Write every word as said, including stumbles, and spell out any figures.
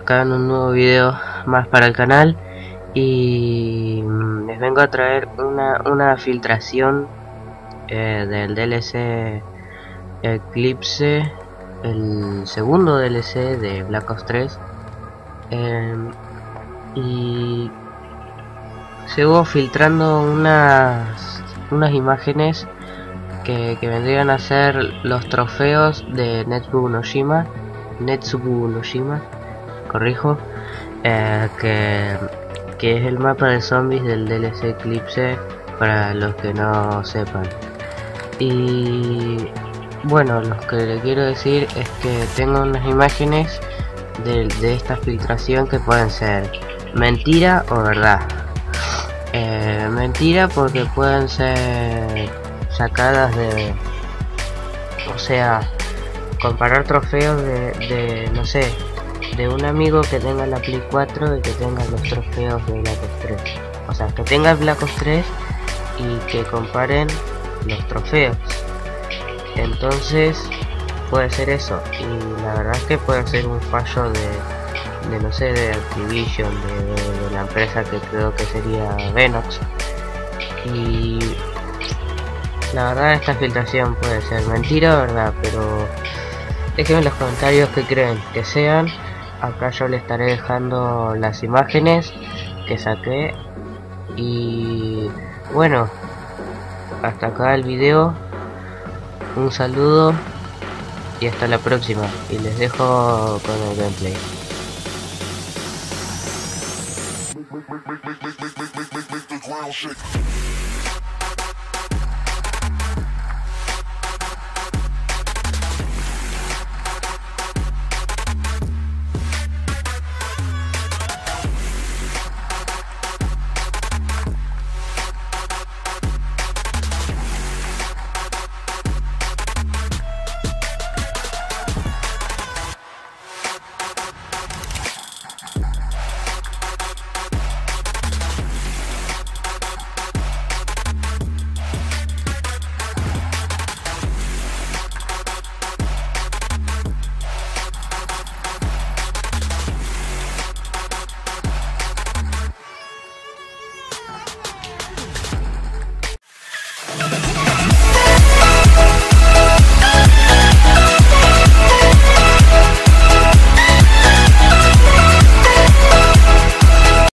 acá en un nuevo video más para el canal y mm, les vengo a traer una, una filtración eh, del D L C Eclipse, el segundo D L C de Black Ops tres, eh, y se hubo filtrando unas, unas imágenes que, que vendrían a ser los trofeos de Netsubu Nojima, Netsubu Nojima, corrijo, eh, que, que es el mapa de zombies del D L C Eclipse para los que no sepan. Y bueno, lo que le quiero decir es que tengo unas imágenes de, de esta filtración que pueden ser mentira o verdad. Eh, mentira porque pueden ser sacadas de, o sea, comparar trofeos de, de no sé, de un amigo que tenga la Play cuatro y que tenga los trofeos de Black Ops tres. O sea, que tenga el Black Ops tres y que comparen los trofeos. Entonces puede ser eso, y la verdad es que puede ser un fallo de, de no sé, de Activision, de, de la empresa que creo que sería Venox. Y la verdad esta filtración puede ser mentira o verdad, pero déjenme en los comentarios que creen que sean. Acá yo le estaré dejando las imágenes que saqué. Y bueno, hasta acá el video. Un saludo y hasta la próxima, y les dejo con el gameplay. Make, make, make, make, make, make, make, make the ground shake.